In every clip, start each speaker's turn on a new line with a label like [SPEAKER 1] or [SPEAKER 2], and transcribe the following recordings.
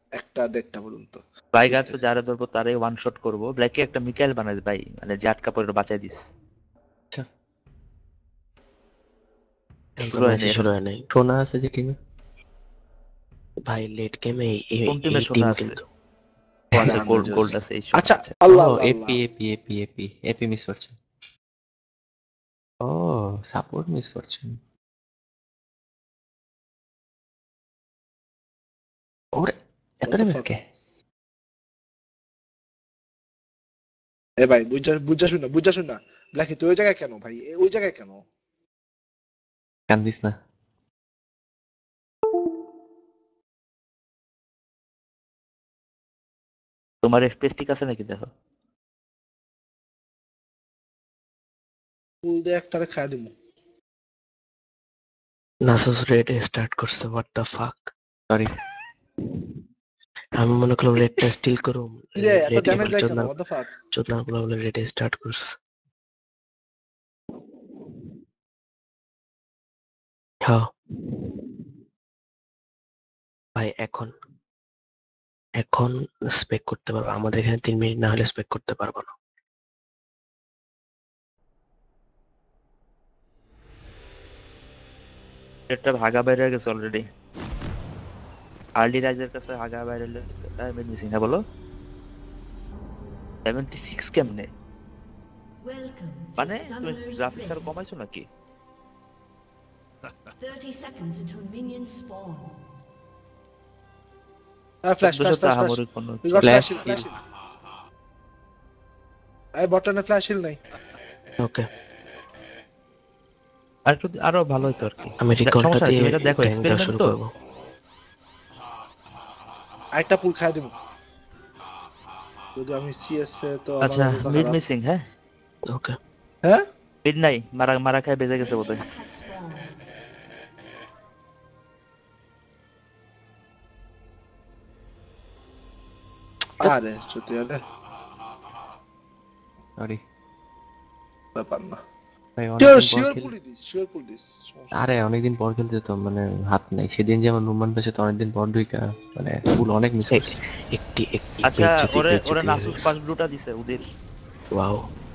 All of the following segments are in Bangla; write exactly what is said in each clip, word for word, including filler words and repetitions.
[SPEAKER 1] একটা দেড়টা পর্যন্ত
[SPEAKER 2] বাইগার তো যারা ধরবো তারাই ওয়ান শট করবো। ব্ল্যাকে একটা মিকাইল বানাইস ভাই, মানে যে আটকা পড়ে বাঁচাই দিস।
[SPEAKER 3] আচ্ছা
[SPEAKER 2] শুরু হয়নি এখন।
[SPEAKER 3] শুরু হয় নাই। সোনা আছে যে টিমে ভাই, লেট গেমে এই
[SPEAKER 2] কোন টিমে
[SPEAKER 3] এই
[SPEAKER 2] সোনা
[SPEAKER 3] টিম
[SPEAKER 2] আছে?
[SPEAKER 3] কিন্তু
[SPEAKER 2] আচ্ছা গোল্ড গোল্ড আছে এই
[SPEAKER 1] আচ্ছা
[SPEAKER 2] আছে।
[SPEAKER 1] আল্লাহ
[SPEAKER 3] ও
[SPEAKER 1] আল্লাহ
[SPEAKER 3] এপি এপি এপি এপি এপি মিস করছেন। ও সাপোর্ট মিস করছেন। ওরে এত
[SPEAKER 1] What the
[SPEAKER 3] ড্যামেজ
[SPEAKER 1] fuck?
[SPEAKER 3] কে?
[SPEAKER 1] এ ভাই বুঝা বুঝা শুন না বুঝা শুন না ব্ল্যাকি তুই ওই জায়গায় কেন ভাই এ ওই জায়গায় কেন?
[SPEAKER 3] কান্দিস না।
[SPEAKER 2] তোমার এফপিএস ঠিক আছে নাকি দেখো।
[SPEAKER 1] ফুল দিয়ে একটারে খায় দিমু।
[SPEAKER 3] নাসুস রেড স্টার্ট করছে, হোয়াট দ্য ফাক। সরি আমি মনে করলাম রেডটা স্টিল করুম।
[SPEAKER 1] কি রে এত
[SPEAKER 3] রেড
[SPEAKER 1] ড্যামেজ
[SPEAKER 3] এবার
[SPEAKER 1] দেয় কেন?
[SPEAKER 3] চোদনা
[SPEAKER 1] What the fuck?
[SPEAKER 3] চোদনা গুলো বলে রেড স্টার্ট করছে। হ্যাঁ ভাই এখন এখন স্পেক করতে পারবো, আমাদের এখানে তিন মিনিট না হলে স্পেক করতে পারবো না।
[SPEAKER 2] রেডটার হাগা বাইরে হয়ে গেছে অলরেডি। আর্লি রাইজের কাছে হাগা বাইরে টাইমে মিসিং না বলো। সেভেন্টি সিক্স কেমনে? মানে তুমি গ্রাফিক্স আর কমাইছো নাকি?
[SPEAKER 4] thirty seconds until minions spawn.
[SPEAKER 1] Ah, flash, flash, flash, flash.
[SPEAKER 2] আহামরি কোনো
[SPEAKER 1] We got
[SPEAKER 3] Flash
[SPEAKER 1] flash heal, flash heal. এই বটনে ফ্ল্যাশ হিল নাই।
[SPEAKER 3] ওকে
[SPEAKER 2] আর একটু আরো ভালো হতো আর কি।
[SPEAKER 3] আমি রিকলটা
[SPEAKER 2] সমস্যা নেই,
[SPEAKER 3] দিয়ে
[SPEAKER 2] তুমি এটা দেখো
[SPEAKER 3] গ্যাং দেওয়া
[SPEAKER 2] এক্সপেরিমেন্ট
[SPEAKER 3] শুরু
[SPEAKER 2] তো।
[SPEAKER 3] করবো।
[SPEAKER 1] আরেকটা পুল খায় দেবো যদি আমি সিএস এ তো আমার
[SPEAKER 2] আচ্ছা
[SPEAKER 1] অবস্থা
[SPEAKER 2] মিড
[SPEAKER 1] খারাপ।
[SPEAKER 2] মিসিং হ্যাঁ।
[SPEAKER 3] ওকে
[SPEAKER 1] হ্যাঁ
[SPEAKER 2] মিড নাই, মারা মারা খায় বেজে গেছে বোধহয়।
[SPEAKER 4] Minions have spawned.
[SPEAKER 1] আরে সত্যি আরে
[SPEAKER 3] সরি
[SPEAKER 1] ব্যাপার না।
[SPEAKER 3] ভাই
[SPEAKER 1] শিওর
[SPEAKER 3] অনেকদিন পর
[SPEAKER 1] শিওর
[SPEAKER 3] খেল-
[SPEAKER 1] pull this sure pull this.
[SPEAKER 3] আরে অনেকদিন পর খেলতে তো মানে হাত নাই। সেদিন যেমন নুমান পেছে তো অনেকদিন পর ঢুইকা মানে ফুল অনেক মিস করছি। একটি একটি
[SPEAKER 2] আচ্ছা
[SPEAKER 3] বেজ্জতি,
[SPEAKER 2] ওরে
[SPEAKER 3] বেজ্জতি
[SPEAKER 2] ওরে
[SPEAKER 3] হয়ে
[SPEAKER 2] নাসুস
[SPEAKER 3] গেছে।
[SPEAKER 2] পাস ব্লুটা দিছে উদির।
[SPEAKER 3] ওয়াও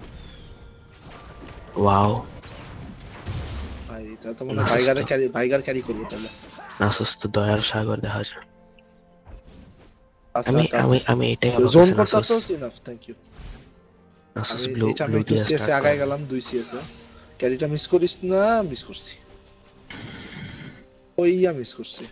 [SPEAKER 3] ওয়াও
[SPEAKER 1] ভাই তা তো মনে ভাইগারে ক্যারি ভাইগার ক্যারি করব তাহলে।
[SPEAKER 3] নাসুস তো দয়ার সাগর দেখা যায়।
[SPEAKER 1] আচ্ছা
[SPEAKER 3] আমি আমি আমি এটাই অবাক
[SPEAKER 1] জোন
[SPEAKER 3] হয়েছি, নাসুস
[SPEAKER 1] করতেছস ইনাফ থ্যাংক ইউ।
[SPEAKER 3] নাসুস
[SPEAKER 1] আমি
[SPEAKER 3] ব্লু
[SPEAKER 1] এটা আমি
[SPEAKER 3] ব্লু
[SPEAKER 1] একটু
[SPEAKER 3] দিয়ে
[SPEAKER 1] সিএস এ
[SPEAKER 3] স্টার্ট
[SPEAKER 1] আগায় গেলাম দুই সিএস এ ক্যারিটা মিস করিস না মিস করছি ওইয়া মিস করছি।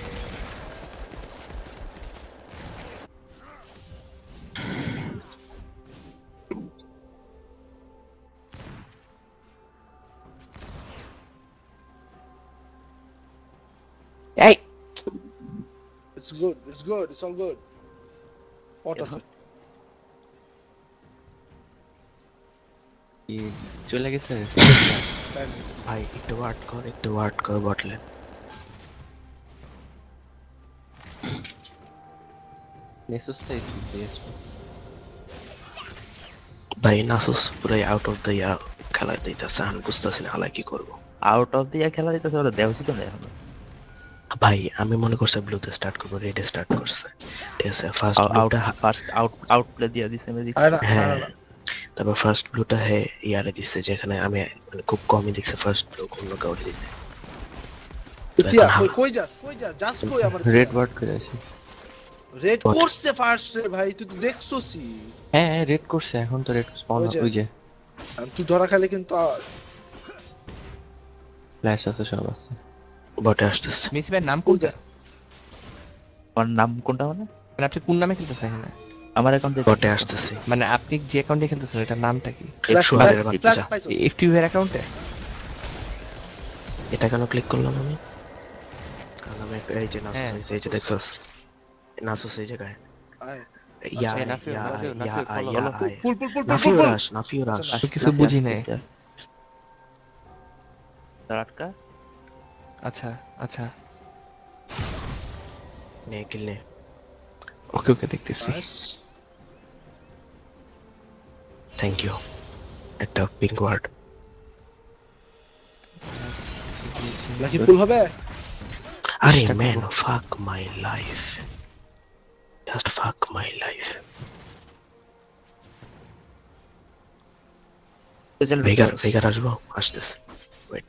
[SPEAKER 3] এই
[SPEAKER 1] It's good it's good it's all good. What is it?
[SPEAKER 3] কি চলে গেছে ভাই? একটু ওয়ার্ড কর একটু ওয়ার্ড কর বটলে। নেসুসটাই ভাই নাসুস পুরাই আউট অফ দ্য ইয়ার খেলা দিতেছে। আমি বুঝতেছি না হালাই কি করবো।
[SPEAKER 2] আউট অফ দি খেলা দিতেছে ওরা দেওয়া উচিত না এখন।
[SPEAKER 3] ভাই আমি মনে করছি ব্লুতে স্টার্ট করবো, রেডে স্টার্ট করছে ঠিক আছে। ফার্স্ট
[SPEAKER 2] আউট
[SPEAKER 3] ব্লুটা
[SPEAKER 2] ফার্স্ট আউট আউট প্লে দিয়ে দিছে আমি দেখছি।
[SPEAKER 1] আরে না
[SPEAKER 3] হ্যাঁ
[SPEAKER 1] না, না,
[SPEAKER 3] তারপর ফার্স্ট ব্লুটা হে ইয়ারে দিচ্ছে, যেখানে আমি মানে খুব কমই দেখছি ফার্স্ট ব্লু অন্য কাউকে দিতে।
[SPEAKER 1] তুতিয়া কই কই যাস কই যাস জাস্ট কই আমার
[SPEAKER 3] রেড ওয়ার্ড করে আছি।
[SPEAKER 1] রেড করছে ফার্স্ট রে ভাই তুই তো দেখছসি।
[SPEAKER 3] হ্যাঁ হ্যাঁ রেড করছে, এখন তো রেড স্পন
[SPEAKER 1] ওই যে-
[SPEAKER 3] ওই যে
[SPEAKER 1] আর তুই ধরা খাইলে কিন্তু আ-
[SPEAKER 3] ফ্ল্যাশ আছে সব আছে। বটে আসতেছে।
[SPEAKER 5] মেসি ভাইয়ের নাম
[SPEAKER 1] কই
[SPEAKER 5] কোনটা?
[SPEAKER 1] যা
[SPEAKER 2] আমার নাম কোনটা মানে?
[SPEAKER 5] মানে আপনি কোন নামে খেলতেছেন এখানে?
[SPEAKER 2] আমার অ্যাকাউন্টে
[SPEAKER 3] বটে আসতেছে।
[SPEAKER 5] মানে আপনি যে অ্যাকাউন্টে খেলতেছেন এটার নামটা কি?
[SPEAKER 1] ফ্ল্যাশ
[SPEAKER 3] একশো হাজারের
[SPEAKER 1] ফ্ল্যাশ
[SPEAKER 3] বাচ্চা।
[SPEAKER 1] পাইছো
[SPEAKER 5] এফটিভি এর অ্যাকাউন্টে?
[SPEAKER 3] এটা কেন ক্লিক করলাম আমি? কারণ আমি এই যে নাসুস
[SPEAKER 5] হ্যাঁ।
[SPEAKER 3] হয়েছে, এই যে দেখছস নাসুস এই জায়গায়
[SPEAKER 1] আয়
[SPEAKER 3] ইয়া
[SPEAKER 5] আচ্ছা,
[SPEAKER 3] ইয়া
[SPEAKER 5] নাফিও,
[SPEAKER 3] ইয়া
[SPEAKER 5] নাফিও,
[SPEAKER 3] ইয়া
[SPEAKER 5] নাফিও, follow,
[SPEAKER 3] ইয়া
[SPEAKER 5] follow।
[SPEAKER 1] পুল পুল পুল পুল
[SPEAKER 3] নাফিও
[SPEAKER 1] পুল
[SPEAKER 3] রাশ নাফিও রাশ।
[SPEAKER 1] আচ্ছা,
[SPEAKER 5] আমি কিছু বুঝি নাই।
[SPEAKER 2] আটকা
[SPEAKER 5] আচ্ছা আচ্ছা
[SPEAKER 3] নে কিল নে।
[SPEAKER 5] ওকে ওকে দেখতেছি।
[SPEAKER 3] Thank you. একটা পিঙ্ক ওয়ার্ড।
[SPEAKER 1] নাকি পুল হবে?
[SPEAKER 3] আরে ম্যান ফাক মাই লাইফ। জাস্ট ফাক মাই লাইফ।
[SPEAKER 2] স্পেশাল
[SPEAKER 3] ভেগার
[SPEAKER 2] ভিক্টরস
[SPEAKER 3] ভেগার আসবো, আসতেছে। ওয়েট,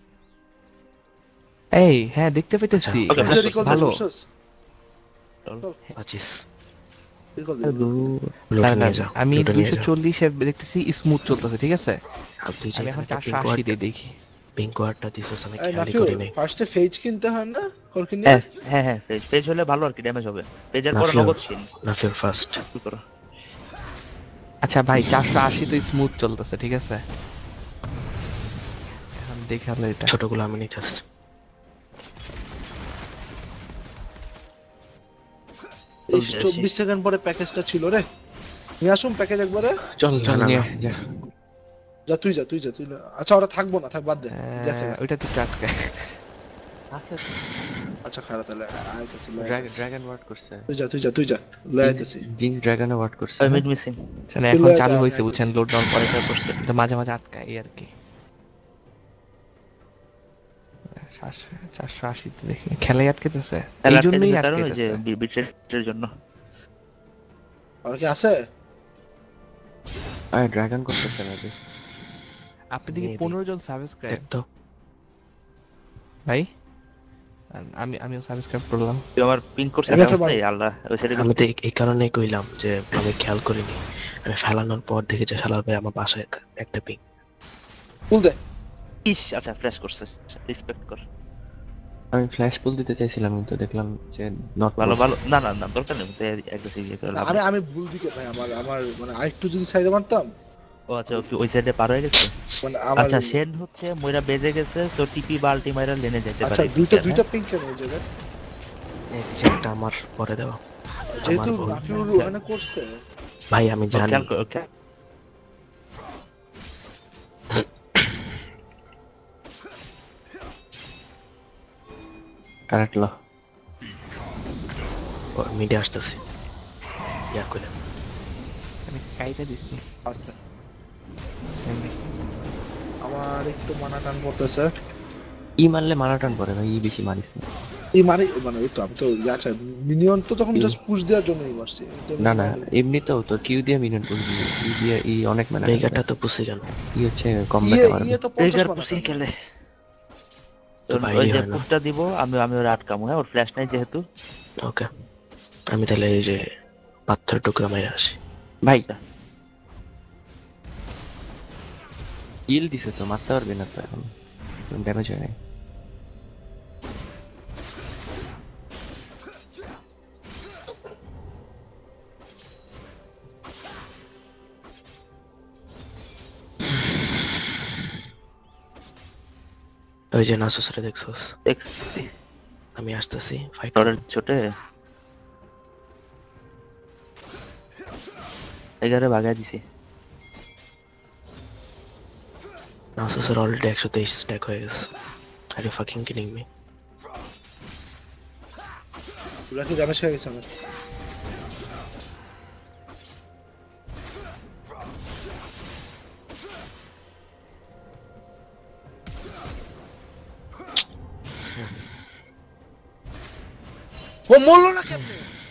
[SPEAKER 5] এই হ্যাঁ দেখতে পেতেছি।
[SPEAKER 2] Okay,
[SPEAKER 1] বুঝা
[SPEAKER 2] flash
[SPEAKER 1] রিকল
[SPEAKER 5] ভালো।
[SPEAKER 1] বুঝছস
[SPEAKER 3] পাচ্ছিস।
[SPEAKER 1] রিকল
[SPEAKER 3] লুট
[SPEAKER 5] দাঁড়া,
[SPEAKER 3] নিয়ে
[SPEAKER 5] দাঁড়া,
[SPEAKER 3] যাও,
[SPEAKER 5] আমি
[SPEAKER 3] লুটে নিয়ে
[SPEAKER 5] দুইশো
[SPEAKER 3] যাও।
[SPEAKER 5] চল্লিশে দেখতেছি স্মুথ চলতেছে, ঠিক আছে?
[SPEAKER 3] আর তুই যে
[SPEAKER 5] আমি এখন
[SPEAKER 3] এখানে
[SPEAKER 5] চারশো
[SPEAKER 3] পিঙ্ক
[SPEAKER 5] আশি
[SPEAKER 3] ওয়ার্ড
[SPEAKER 5] দিয়ে দেখি।
[SPEAKER 3] পিঙ্ক ওয়ার্ডটা দিছিস আমি
[SPEAKER 1] এই
[SPEAKER 3] খেয়ালই
[SPEAKER 1] নাফিউ
[SPEAKER 3] করি নাই।
[SPEAKER 1] ফার্স্টে ফেজ কিনতে হয় না কলকিনি?
[SPEAKER 2] হ্যাঁ হ্যাঁ হ্যাঁ পেজ পেজ হলে ভালো আর কি ড্যামেজ হবে পেজের পরে
[SPEAKER 3] নাফিউ,
[SPEAKER 2] নগদ ছিল
[SPEAKER 3] নাফিউ ফার্স্ট।
[SPEAKER 2] কি করো
[SPEAKER 5] আচ্ছা ভাই, চারশো আশি তো স্মুথ চলতেছে, ঠিক আছে? এখন দেখে হলো এটা।
[SPEAKER 3] ছোটগুলো আমি নিতে আসছি।
[SPEAKER 1] এই চব্বিশ সেকেন্ড পরে প্যাকেজটা ছিল রে, নিয়ে আসুন প্যাকেজ একবারে।
[SPEAKER 3] চল
[SPEAKER 5] চল
[SPEAKER 3] না,
[SPEAKER 5] নিয়ে
[SPEAKER 3] না,
[SPEAKER 5] যা।
[SPEAKER 1] যা তুই যা তুই যা তুই না। আচ্ছা ওরা থাকবো না, থাক বাদ দে, গেছে
[SPEAKER 5] আহ,
[SPEAKER 1] গা।
[SPEAKER 5] ওইটা তো টাটকা।
[SPEAKER 1] আচ্ছা খারাপ তাহলে আইতেছি,
[SPEAKER 3] ড্রাগন ওয়ার্ড করছে,
[SPEAKER 1] তুই যা তুই যা তুই যা লয়ে আইতেছি।
[SPEAKER 3] জিন ড্রাগনে ওয়ার্ড করছে।
[SPEAKER 2] মিড মিসিং
[SPEAKER 5] শোনো, এখন
[SPEAKER 1] চলে
[SPEAKER 5] চালু
[SPEAKER 1] যা,
[SPEAKER 5] হয়েছে
[SPEAKER 1] যা,
[SPEAKER 5] বুঝছেন, লোড ডাউন পরে
[SPEAKER 2] পয়সা করছে
[SPEAKER 5] তো মাঝে মাঝে আটকায় এই আর কি। চারশো চারশো আশিতে দেখি খেলাই আটকেতেছে, এই জন্যই
[SPEAKER 2] কারণ ওই যে
[SPEAKER 5] আটকেতেছে।
[SPEAKER 2] বিট্রেটের জন্য
[SPEAKER 1] আর কি আছে?
[SPEAKER 3] আরে ড্রাগন করতেছে নাকি?
[SPEAKER 5] আপনি দেখি
[SPEAKER 3] Maybe.
[SPEAKER 5] পনেরো জন সাবস্ক্রাইব
[SPEAKER 3] একদম।
[SPEAKER 5] ভাই, আর আমি আমিও সাবস্ক্রাইব করলাম।
[SPEAKER 2] তুই আমার পিং করছে
[SPEAKER 1] আমি একটা
[SPEAKER 2] অবস্থা এই আল্লাহ ওই সাইডে
[SPEAKER 3] আমি তো এই- এই কারণেই কইলাম যে আমি খেয়াল করিনি। আমি ফেলানোর পর দেখি যে ফেলার পরে আমার বাসায় একটা- একটা পিং।
[SPEAKER 1] ফুল দে।
[SPEAKER 2] ইস আচ্ছা ফ্ল্যাশ করছে রেসপেক্ট কর
[SPEAKER 3] আমি ফ্ল্যাশ পুল দিতে চাইছিলাম কিন্তু দেখলাম যে নট
[SPEAKER 2] ভালো ভালো না না না দরকার নেই তো অ্যাগ্রেসিভ ইয়ে করে
[SPEAKER 1] না,
[SPEAKER 2] লাভ
[SPEAKER 1] আমি
[SPEAKER 2] নেই।
[SPEAKER 1] আমি ভুল দিকে ভাই, আমার আমার মানে আরেকটু যদি সাইডে মারতাম
[SPEAKER 2] ও আচ্ছা ওকে ওই সাইডে পার হয়ে গেছে
[SPEAKER 1] মানে আমার।
[SPEAKER 2] আচ্ছা শেন হচ্ছে মইরা বেজে গেছে সো টিপি বালটি মাইরা লেনে যেতে
[SPEAKER 1] আচ্ছা
[SPEAKER 2] পারে
[SPEAKER 1] দুইটা দুইটা পিঙ্ক কেন এই জায়গায়?
[SPEAKER 3] একটা আমার পরে দেওয়া।
[SPEAKER 1] যেহেতু
[SPEAKER 3] ভুল।
[SPEAKER 1] নাফিউর ওখানে করছে।
[SPEAKER 3] ভাই আমি জানি।
[SPEAKER 2] খেয়াল কর ওকে
[SPEAKER 3] কারেক্ট ল। ও মিডে আসতেছি। ইয়া কইলাম।
[SPEAKER 5] আমি কাইটা দিচ্ছি।
[SPEAKER 1] আস্তে আমার একটু মানা টান পড়তেছে।
[SPEAKER 3] ই মারলে মারা টান পড়ে ভাই, ই বেশি মারিস না।
[SPEAKER 1] এই মারি মানে ওই তো আমি তো আচ্ছা মিনিয়ন তো তখন
[SPEAKER 3] কি?
[SPEAKER 1] জাস্ট পুশ দেওয়ার জন্যই মারছি। আমি তো
[SPEAKER 3] না না এমনিতেও তো কিউ দিয়ে মিনিট করবি, ই দিয়ে ই অনেক মানে মেগাটা তো পুষে গেল। ই হচ্ছে কম
[SPEAKER 1] ইয়ে
[SPEAKER 3] ব্যাটে মারবে।
[SPEAKER 1] ইয়ে তো পঞ্চাশ
[SPEAKER 2] এগার
[SPEAKER 1] মানা
[SPEAKER 2] পুসিং
[SPEAKER 1] টান।
[SPEAKER 2] খেলে
[SPEAKER 3] তো
[SPEAKER 2] ওই
[SPEAKER 3] বাইরে
[SPEAKER 2] যে
[SPEAKER 3] হয় না।
[SPEAKER 2] পুশটা দিব আমি আমি ওর আটকামু হ্যাঁ ওর ফ্ল্যাশ নাই যেহেতু
[SPEAKER 3] ওকে, আমি তাহলে এই যে পাথর টুকরা মাইরা আসি। ভাই কিল দিছে তো, মারতে পারবি না তো এখন, ড্যামেজ হয় নাই। ওই যে নাসুসরে দেখছোস,
[SPEAKER 2] দেখছি
[SPEAKER 3] আমি আসতেছি ফাইট।
[SPEAKER 2] টরের ছোটে এগারে বাগায় দিছি
[SPEAKER 3] নাসুসের অলরেডি একশো তেইশ স্ট্যাক হয়ে গেছে। Are you fucking kidding me?
[SPEAKER 1] ওরা কি ড্যামেজ খেয়ে গেছে আমার। ও মরলো না কেমনে?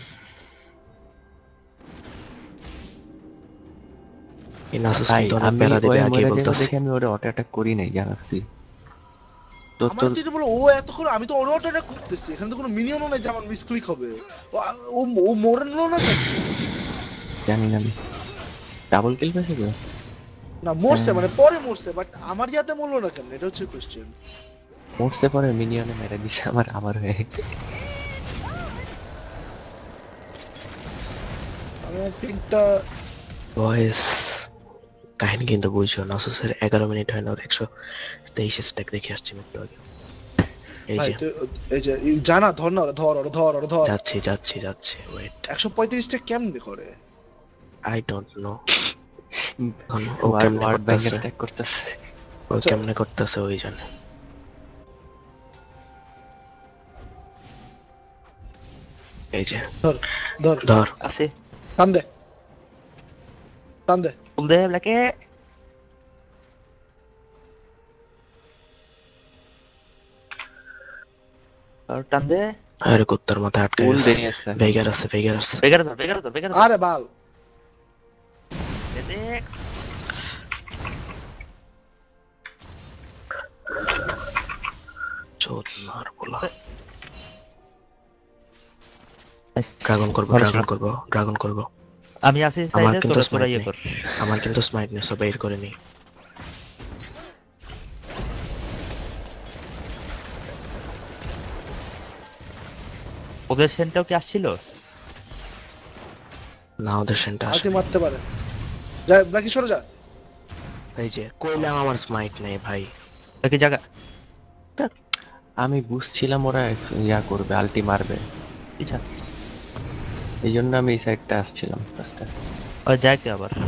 [SPEAKER 3] এই নাসুস ভাই কিন্তু অনেক আমি প্যারা দিবে ওই আগে মরে যাবে বলতাছি। দেখে আমি ওরে অটো অ্যাটাক করি নাই জানাচ্ছি। তো
[SPEAKER 1] আমার
[SPEAKER 3] তো
[SPEAKER 1] তো এটা বলো ও এতক্ষণ আমি তো ওর অটোটা করতেছি, এখানে তো কোনো মিনিয়নও নেই যে আমার মিস ক্লিক হবে। ও- ও ও মরলো না কেন?
[SPEAKER 3] জানি না আমি ডাবল কিল পেয়েছে তো।
[SPEAKER 1] না মরছে মানে পরে মরছে, বাট আমার ইয়াতে মরলো না কেন, এটা হচ্ছে কোশ্চেন।
[SPEAKER 3] মোটসে পরে মিনিয়নে মেরে দিছে আমার আমার হয়ে।
[SPEAKER 1] আমার পিঙ্কটা
[SPEAKER 3] বয়েস কাহিনী কিন্তু বুঝছো, নাসুসের এগারো মিনিট হয় না ওর একশো তেইশ স্ট্যাক দেখে আসছি আমি একটু আগে। এই
[SPEAKER 1] ভাই
[SPEAKER 3] যে
[SPEAKER 1] তো এই যে এই জানা ধর না ওরা, ধর ওরা ধর ওরা ধর।
[SPEAKER 3] যাচ্ছি যাচ্ছি যাচ্ছি ওয়েট,
[SPEAKER 1] একশো পঁয়ত্রিশটা কেমনে করে?
[SPEAKER 3] I don't know. ও
[SPEAKER 2] ওয়ার্ড
[SPEAKER 3] কেমনে
[SPEAKER 2] ওয়ার্ড ব্যাংক
[SPEAKER 3] করতেছে,
[SPEAKER 2] অ্যাটাক করতেছে
[SPEAKER 3] ও
[SPEAKER 1] আচ্ছা।
[SPEAKER 3] কেমনে করতেছে ওই জানে। এই যে
[SPEAKER 1] ধর ধর
[SPEAKER 3] ধর
[SPEAKER 2] আছে
[SPEAKER 1] টান দে টান দে।
[SPEAKER 2] ফুল দে ব্ল্যাকে আর টান দে
[SPEAKER 3] আরে কুত্তার মাথায় আটকে
[SPEAKER 5] ফুল
[SPEAKER 3] গেছে।
[SPEAKER 5] দেরি আছে
[SPEAKER 3] ভেগার আছে, ভেগার আছে।
[SPEAKER 2] বেগার ধর বেগার ধর বেগার ধর
[SPEAKER 1] আরে বাল
[SPEAKER 2] দেখ
[SPEAKER 3] চোদ মার বলা। ড্রাগন করবো, ড্রাগন করবো, ড্রাগন করবো।
[SPEAKER 2] আমি আসি
[SPEAKER 3] আমার
[SPEAKER 2] সাইডে
[SPEAKER 3] কিন্তু
[SPEAKER 2] তোরা তোরা
[SPEAKER 3] smite
[SPEAKER 2] ইয়ে
[SPEAKER 3] নেই।
[SPEAKER 2] কর
[SPEAKER 3] আমার কিন্তু স্মাইটনেস বের করে নি।
[SPEAKER 2] ওদের সেন্টাও কি আসছিল
[SPEAKER 3] না ওদের সেন্টা আসে।
[SPEAKER 1] আলটি মারতে পারে যা ব্ল্যাকি সরে যা
[SPEAKER 3] এই যে কইলাম আমার স্মাইট নেই ভাই।
[SPEAKER 2] একই জায়গা
[SPEAKER 5] আমি বুঝছিলাম ওরা ইয়া করবে আলটি মারবে
[SPEAKER 2] পিছা
[SPEAKER 5] এই জন্য আমি এই সাইডটা আসছিলাম ফার্স্টে
[SPEAKER 2] ওই যায় কি আবার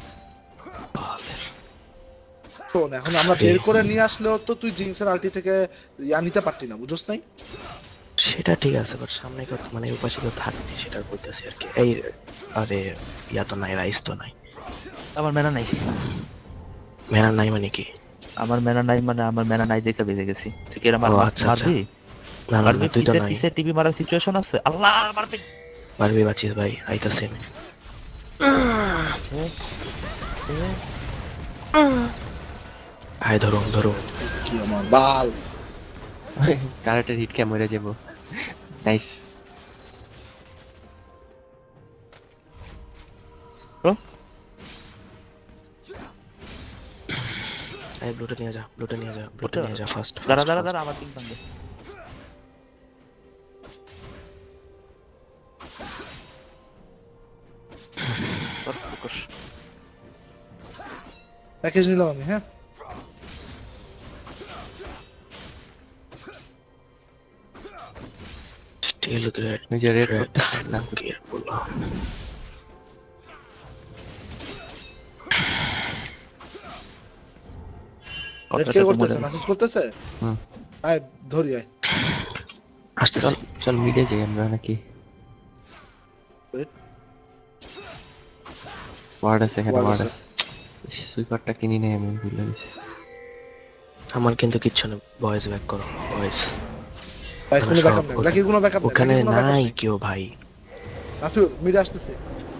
[SPEAKER 1] শোন এখন আমরা বের করে নিয়ে আসলেও তো তুই জিন্সের আলটি থেকে ইয়া নিতে পারতি না বুঝছ নাই
[SPEAKER 3] সেটা ঠিক আছে, বাট সামনে কত মানে উপাসে কেউ থাকছে সেটা বলতেছি আর কি। এই আরে ইয়া তো নাই, রাইস তো নাই।
[SPEAKER 2] আমার মেনা নাই
[SPEAKER 3] মেনা নাই মানে কি?
[SPEAKER 2] আমার মেনা নাই মানে আমার মেনা নাই দেখে বেজে গেছি তুই কি এরা মার
[SPEAKER 3] ও, আচ্ছা, আচ্ছা।
[SPEAKER 2] মারবি
[SPEAKER 3] না না
[SPEAKER 2] মারবি
[SPEAKER 3] না, তুই তো
[SPEAKER 2] পিছে
[SPEAKER 3] নাই।
[SPEAKER 2] পিছে টিভি মারার সিচুয়েশন আছে আল্লাহ মারবি
[SPEAKER 3] পারবি বাঁচিস ভাই, আইতাছি আমি। আয় ধরো ধরো।
[SPEAKER 1] কি আমার বাল
[SPEAKER 5] কারেন্টের হিট খেয়ে মরে যাবো নাইস
[SPEAKER 3] আয় ব্লুটা নিয়ে যা, ব্লুটা নিয়ে যা, ব্লুটা নিয়ে যা ফার্স্ট।
[SPEAKER 2] দাঁড়া দাঁড়া দাঁড়া আমার তিন ভাঙবে কর, কর।
[SPEAKER 1] প্যাকেজ নিলাম আমি হ্যাঁ
[SPEAKER 3] স্টিল গ্রেড
[SPEAKER 5] নিজে রেড
[SPEAKER 3] রেড
[SPEAKER 5] করতে না
[SPEAKER 3] কেয়ারফুল।
[SPEAKER 1] রেড
[SPEAKER 2] কথাটা
[SPEAKER 1] কে
[SPEAKER 2] তো মজা
[SPEAKER 1] করতেছে
[SPEAKER 2] লাগছে।
[SPEAKER 1] মেসেজ করতেছে
[SPEAKER 5] হুম
[SPEAKER 1] আয় ধরি আয়
[SPEAKER 3] আসতেছি।
[SPEAKER 5] চল চল মিডে যাই আমরা নাকি
[SPEAKER 1] Wait.
[SPEAKER 5] ওয়ার্ড আছে এখানে
[SPEAKER 1] Ward
[SPEAKER 5] ওয়ার্ড
[SPEAKER 1] আছে।
[SPEAKER 5] আছে সুইপারটা কিনি নেই আমি ভুলে গেছি
[SPEAKER 3] আমার কিন্তু কিচ্ছু না, বয়েজ ব্যাক করো বয়েজ।
[SPEAKER 1] ভাই কোনো
[SPEAKER 3] সব
[SPEAKER 1] ব্যাকআপ নেই
[SPEAKER 3] ওখানে-
[SPEAKER 1] ব্ল্যাকির কোনো ব্যাকআপ নেই
[SPEAKER 3] ওখানে
[SPEAKER 1] ব্ল্যাকির কোনো ব্যাকআপ
[SPEAKER 3] নাই
[SPEAKER 1] নেই
[SPEAKER 3] কেউ ভাই।
[SPEAKER 1] রাফিউ মিডে আসতেছে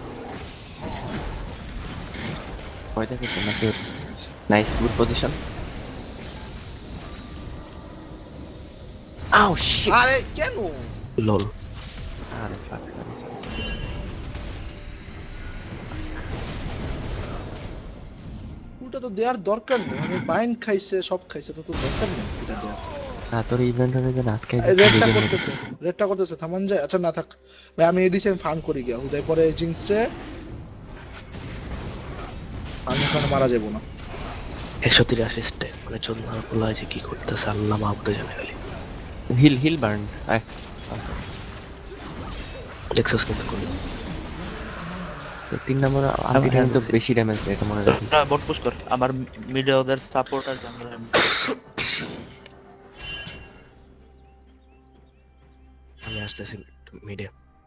[SPEAKER 5] ভয় দেখেছো নাকি nice good position
[SPEAKER 3] aw shit
[SPEAKER 1] আরে কেন
[SPEAKER 3] লল।
[SPEAKER 5] আরে fuck, sorry, sorry.
[SPEAKER 1] ওটা তো দেওয়ার দরকার নেই মানে বাইন খাইছে সব খাইছে তো তো দরকার নেই এটা দেওয়ার
[SPEAKER 5] না তোর ইনভেন্টরি যে আজকে
[SPEAKER 1] রেডটা করতেছে রেডটা করতেছে থামান যায় আচ্ছা না থাক ভাই আমি এডিসি আমি ফার্ম করি গিয়া হুদাই পরে জিন্সে আমি এখন মারা যাবো না
[SPEAKER 3] একশো তিরাশি স্টেপ মানে চোদ্দ খোলা আছে, কি করতেছে আল্লাহ মাহবুদ জানে খালি।
[SPEAKER 5] হিল হিল বার্ন আয়
[SPEAKER 3] দেখছস কিন্তু কোন
[SPEAKER 5] তো তিন নম্বর আলটি টাইম তো বেশি ড্যামেজ দেয় এটা মনে রাখি
[SPEAKER 2] তোরা বট পুশ কর আমার মিডে ওদের সাপোর্টার জানলে
[SPEAKER 3] আমি আসতেছি মিডে।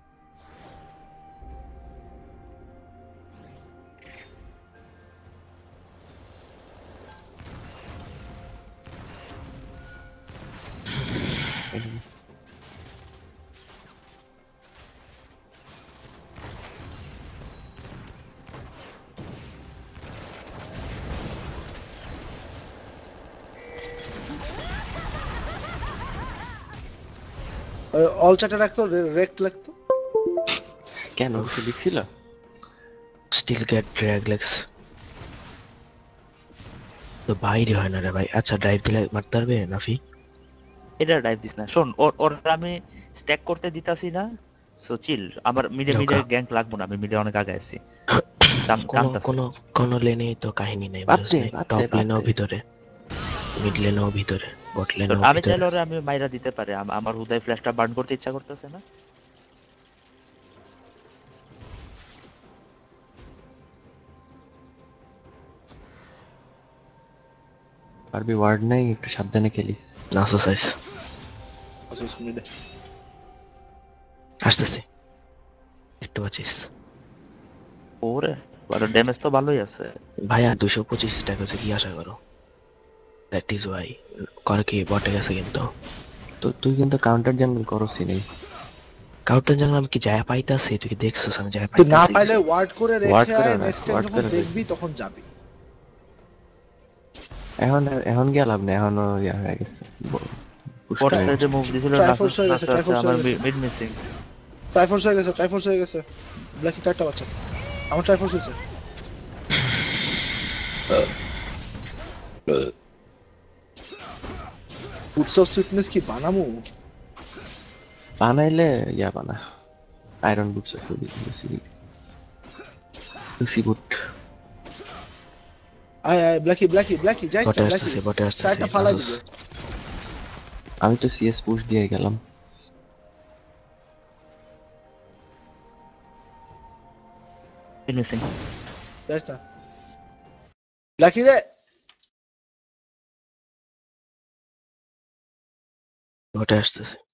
[SPEAKER 1] অল চ্যাটে রাখতো রেক্ট লাগতো
[SPEAKER 5] কেন সে লিখছিল
[SPEAKER 3] স্টিল গেট ড্র্যাগলেক্স তো বাইরে হয় না রে ভাই। আচ্ছা ড্রাইভ দিলে মারতে পারবে নাফি?
[SPEAKER 2] এটা ডাইভ দিস না শোন ওর ওর আমি স্ট্যাক করতে দিতাছি না সো চিল আমার মিডে মিডে
[SPEAKER 3] Okay.
[SPEAKER 2] গ্যাংক লাগবো না আমি মিডে অনেক আগে আছি কাম
[SPEAKER 3] কোনো
[SPEAKER 2] কামতাছে
[SPEAKER 3] কোনো কোনো লেনে তো কাহিনী নেই,
[SPEAKER 5] বাপরে, বাপরে,
[SPEAKER 3] টপ লেনেও
[SPEAKER 5] বাপরে।
[SPEAKER 3] ভিতরে, মিড লেনেও ভিতরে, বট
[SPEAKER 2] শোন,
[SPEAKER 3] লেনেও
[SPEAKER 2] আমি
[SPEAKER 3] ভিতরে।
[SPEAKER 2] চাইলে ওরে আমি মাইরা দিতে পারি আম- আমার হুদাই ফ্ল্যাশটা বার্ন করতে ইচ্ছা করতেছে না
[SPEAKER 5] পারবি ওয়ার্ড নাই একটু সাবধানে খেলি
[SPEAKER 3] নাসো সাইজ
[SPEAKER 1] আচ্ছা মিডে
[SPEAKER 3] আসতেছি, একটু আছিস
[SPEAKER 2] ওরে আর ড্যামেজ তো ভালোই আছে
[SPEAKER 3] ভাইয়া। দুশো পঁচিশ টাকা হচ্ছে কি আশা করো? দ্যাট ইজ ওয়াই করে কি বটে গেছে কিন্তু তো তুই কিন্তু কাউন্টার জাঙ্গল করছই নাই। কাউন্টার জাঙ্গল আমি কি যায় পাইতাছি, তুই কি দেখছস আমি যায়
[SPEAKER 1] তুই না
[SPEAKER 3] পাইতাছি?
[SPEAKER 1] পাইলে ওয়ার্ড করে
[SPEAKER 3] Ward
[SPEAKER 1] রেখে
[SPEAKER 3] করে
[SPEAKER 1] আয়,
[SPEAKER 3] রাখ,
[SPEAKER 1] নেক্সট টাইম
[SPEAKER 3] ward
[SPEAKER 1] যখন
[SPEAKER 3] করে রাখ।
[SPEAKER 1] দেখবি তখন যাবি।
[SPEAKER 3] এখন এখন গিয়ে লাভ নেই, এখনো ইয়া হয়ে গেছে। ব- পুশ
[SPEAKER 2] বট
[SPEAKER 3] হয়ে
[SPEAKER 2] সাইডে মুভ দিছিল
[SPEAKER 1] Triforce
[SPEAKER 2] নাসুস
[SPEAKER 1] হয়ে গেছে,
[SPEAKER 2] নাসুস হচ্ছে
[SPEAKER 1] Triforce
[SPEAKER 2] আমার
[SPEAKER 1] হয়ে গেছে।
[SPEAKER 2] Mid missing.
[SPEAKER 1] ট্রাইফোর্স হয়ে গেছে, ট্রাইফোর্স হয়ে গেছে। ব্ল্যাকি চারটা বাচ্চা। আমার ট্রাইফোর্স হয়েছে। ফুডস অফ সুইটনেস কি বানামু?
[SPEAKER 3] বানাইলে ইয়া বানা, আয়রন বুটস আছে বেশি বেশি গুড।
[SPEAKER 1] আয় আয় ব্ল্যাকি ব্ল্যাকি ব্ল্যাকি যাইস
[SPEAKER 3] বটে
[SPEAKER 1] না ব্ল্যাকি।
[SPEAKER 3] আসতেছে, বটে আসতেছে।
[SPEAKER 1] চারটা ফালাই দিবে।
[SPEAKER 3] আমি তো সিএস পুশ দিয়ে গেলাম।
[SPEAKER 2] Mid missing.
[SPEAKER 1] যাইস না। ব্ল্যাকি রে।
[SPEAKER 3] বটে আসতেছে।